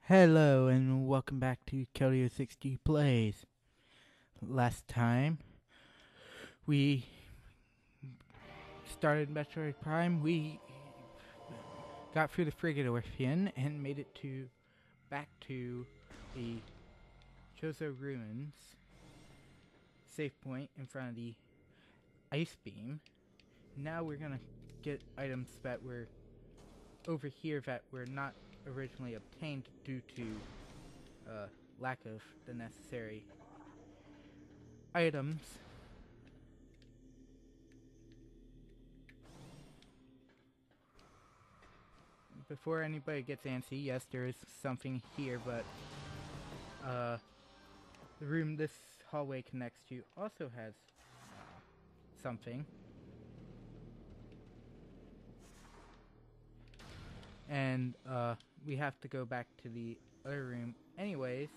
Hello and welcome back to Kelly60 Plays. Last time we started Metroid Prime, we got through the Frigate Orpheon and made it back to the Chozo Ruins save point in front of the ice beam. Now we're gonna get items that were over here that were not originally obtained due to lack of the necessary items. Before anybody gets antsy, yes, there is something here, but the room this hallway connects to also has something. And we have to go back to the other room anyways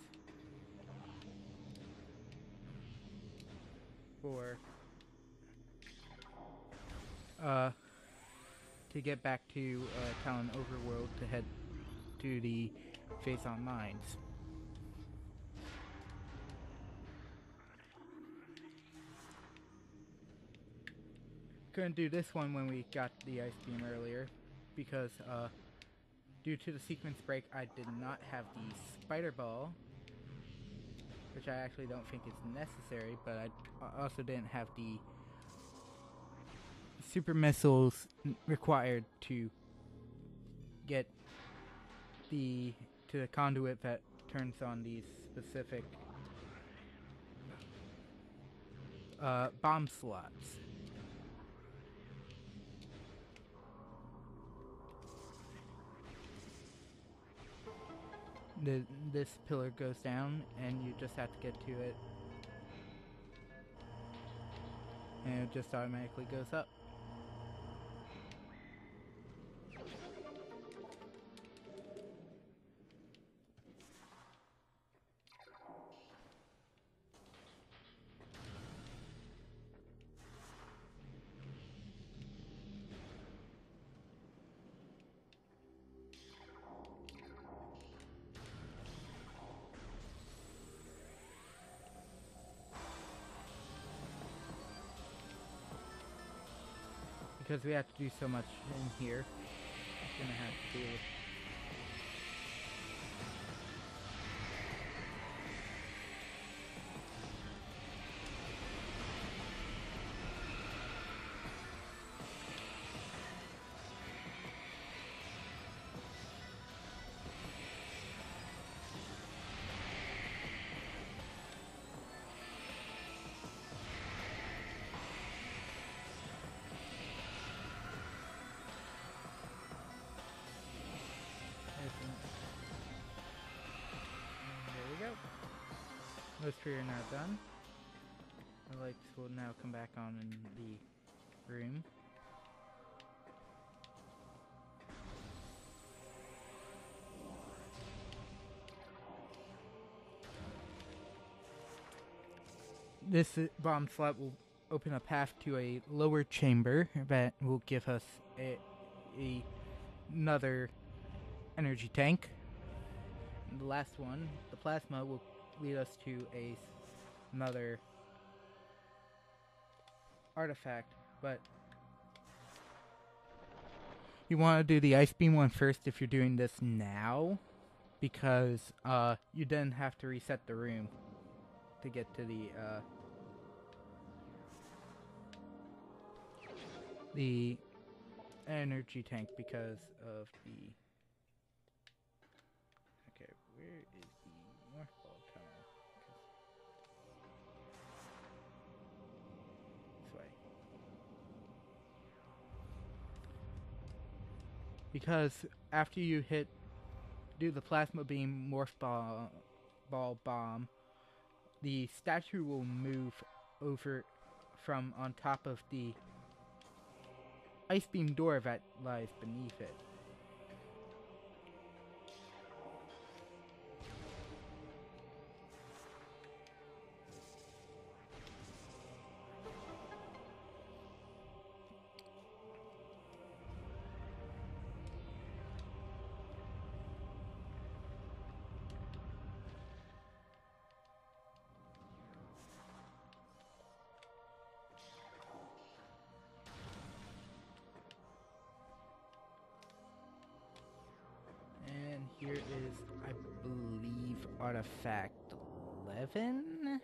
for to get back to Talon Overworld to head to the Phazon Mines. Couldn't do this one when we got the ice beam earlier because due to the sequence break I did not have the spider ball, which I actually don't think is necessary, but I also didn't have the super missiles required to get to the conduit that turns on these specific bomb slots. This pillar goes down and you just have to get to it and it just automatically goes up. Because we have to do so much in here, I'm gonna have to do there we go. Those three are now done. The lights will now come back on in the room. This bomb slot will open a path to a lower chamber that will give us another energy tank. And the last one, the plasma, will lead us to another artifact, but you want to do the ice beam one first if you're doing this now, because you then have to reset the room to get to the energy tank because of the... Okay, where is the North Ball tunnel? This way. Because after you do the plasma beam morph ball bomb, the statue will move over from on top of the ice beam door that lies beneath it. artifact 11?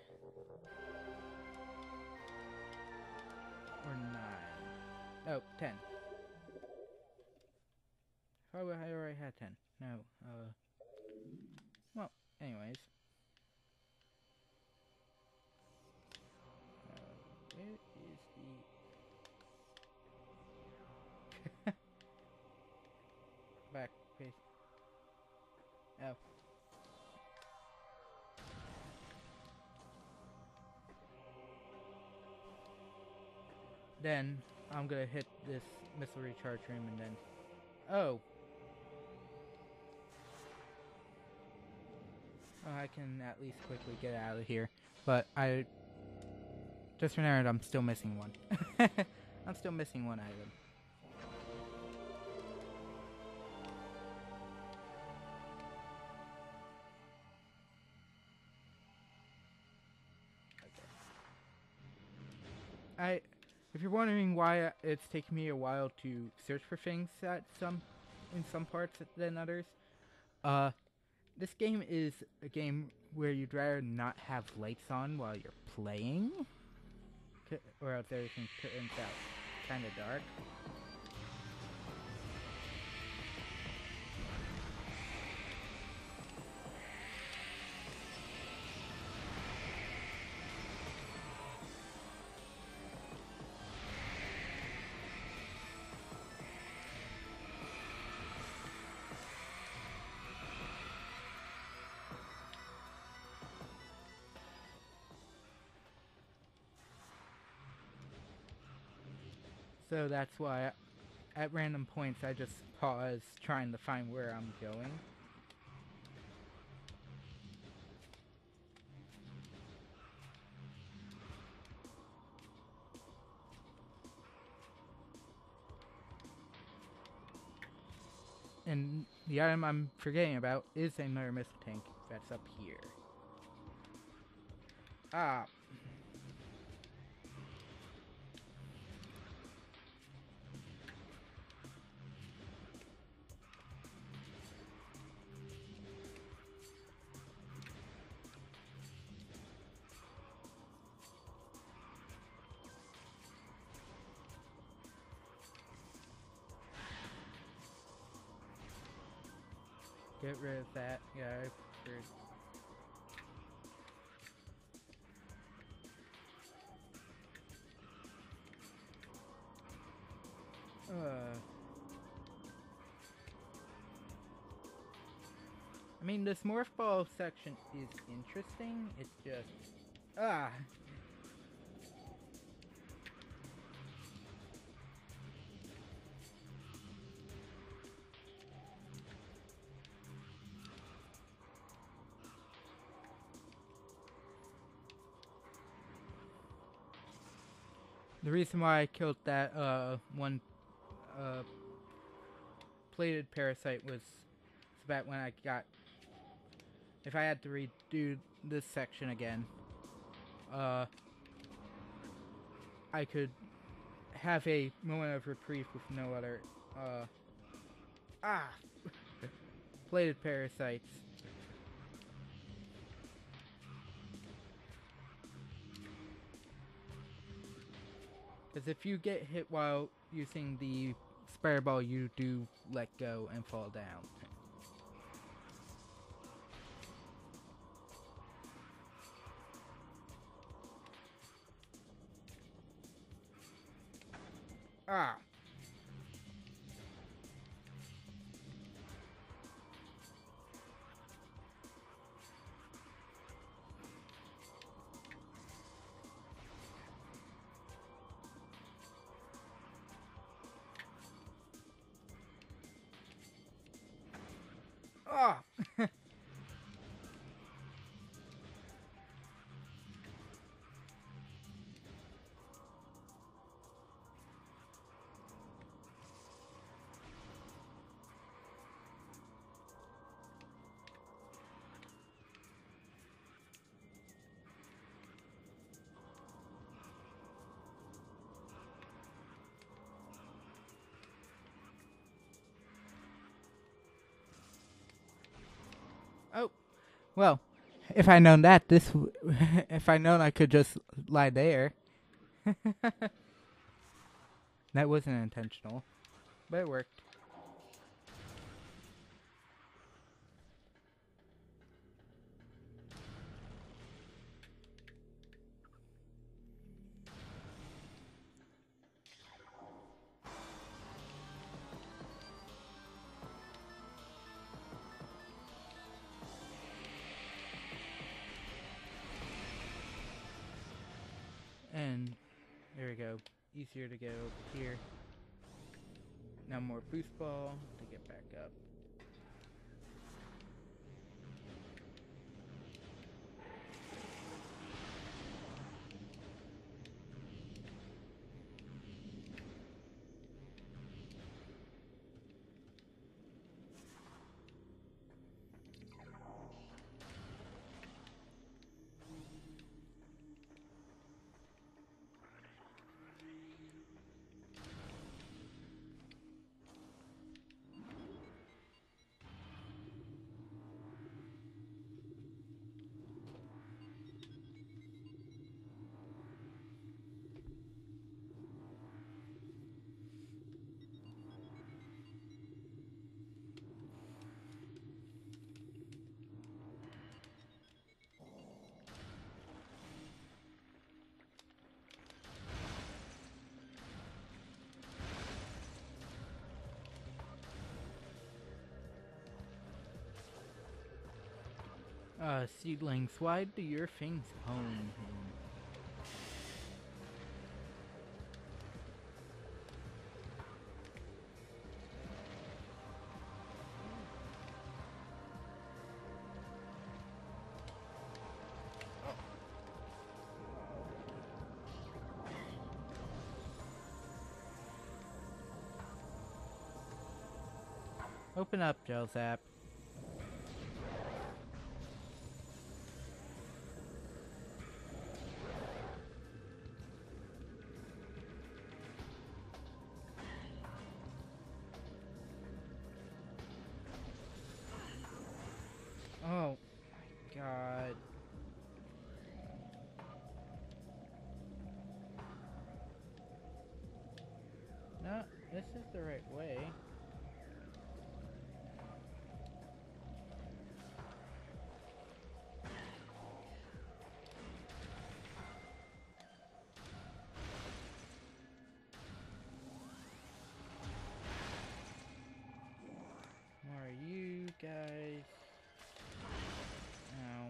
Or 9? Oh, 10. I already had 10. No, well, anyways. Where is the... back page? Oh. Then, I'm gonna hit this missile recharge room and then... Oh! I can at least quickly get out of here. But I just remembered I'm still missing one. I'm still missing one item. Okay. If you're wondering why it's taking me a while to search for things in some parts than others, this game is a game where you'd rather not have lights on while you're playing, or else everything turns out kind of dark. So that's why, at random points, I just pause trying to find where I'm going. And the item I'm forgetting about is another missile tank that's up here. Ah. Get rid of that. Yeah, I figured. I mean, this morph ball section is interesting. It's just... The reason why I killed that one plated parasite was so that when I got... If I had to redo this section again, I could have a moment of reprieve with no other plated parasites. Because if you get hit while using the spider ball, you do let go and fall down. Ah! Ah! Oh, well, If I known that, if I known I could just lie there. That wasn't intentional, but it worked. And there we go. Easier to get over here. Now more boost ball to get back up. Seedlings, why do your things home? Open up, Gelzap. Oh, God. No, this is the right way. Where are you guys? Now.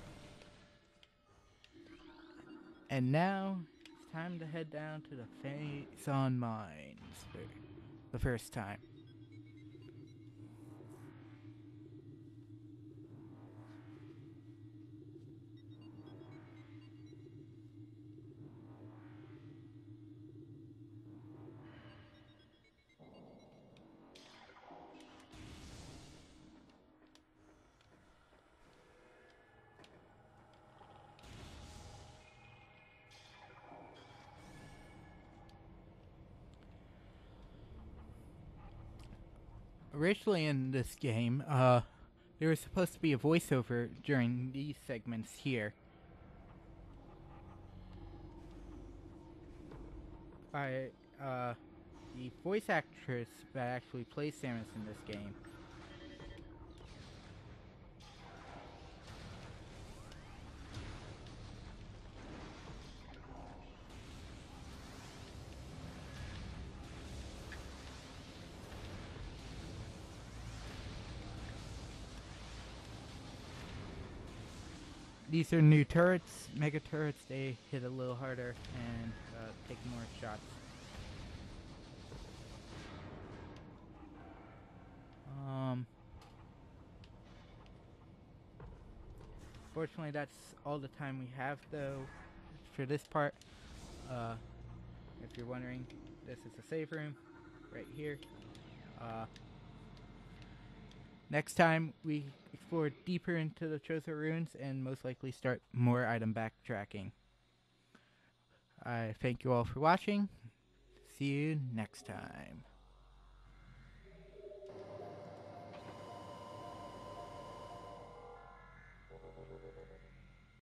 And now, it's time to head down to the Phazon Mines for the first time. Originally in this game, there was supposed to be a voiceover during these segments here by the voice actress that actually plays Samus in this game. These are new turrets, mega turrets. They hit a little harder and take more shots. Fortunately, that's all the time we have, though, for this part. If you're wondering, this is the save room right here. Next time, we explore deeper into the Chozo ruins and most likely start more item backtracking. I thank you all for watching. See you next time.